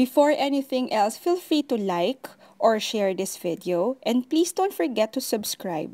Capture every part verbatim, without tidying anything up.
Before anything else, feel free to like or share this video, and please don't forget to subscribe.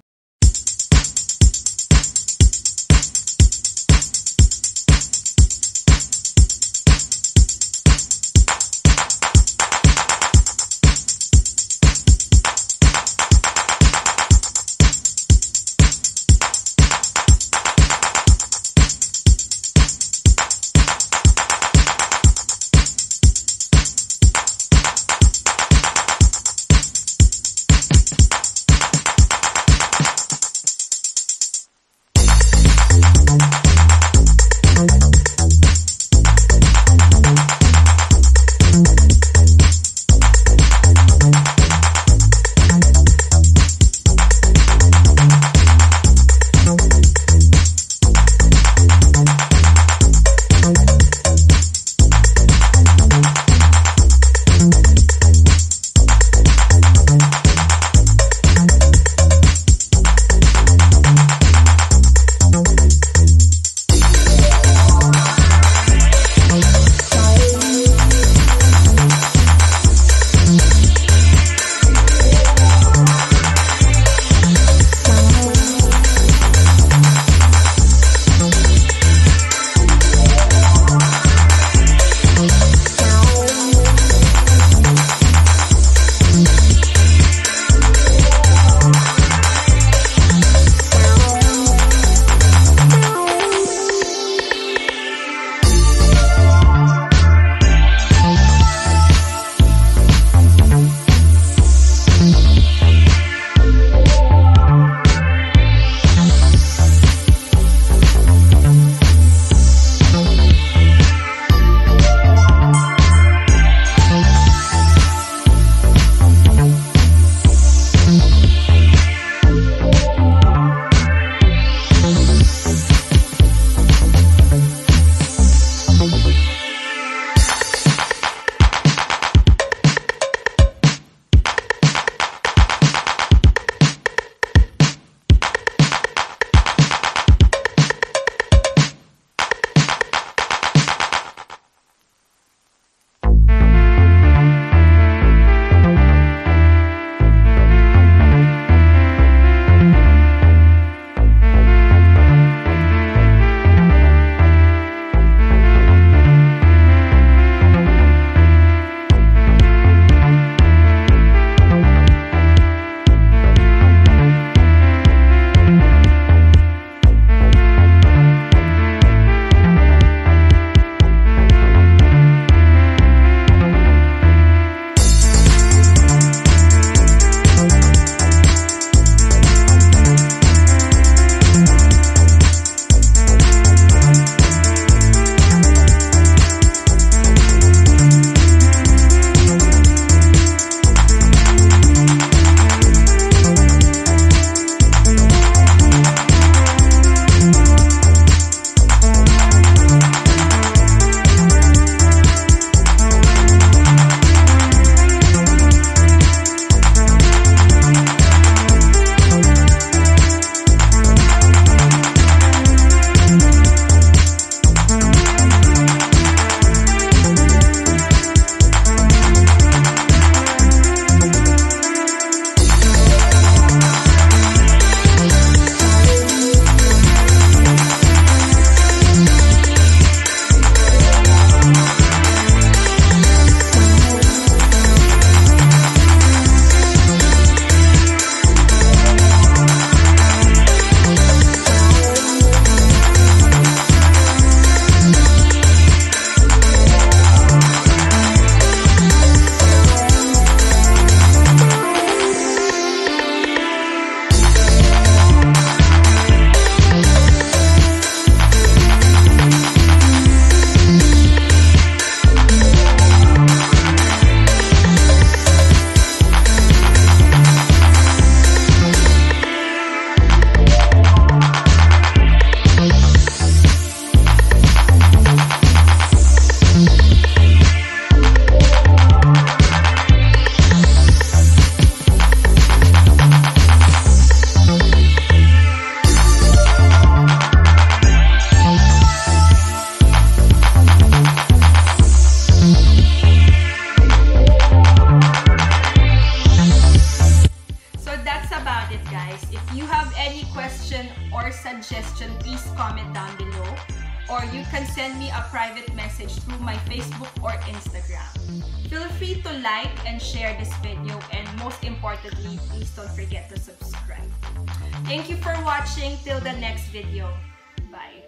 suggestion, please comment down below. Or you can send me a private message through my Facebook or Instagram. Feel free to like and share this video, and most importantly, please don't forget to subscribe. Thank you for watching. Till the next video. Bye.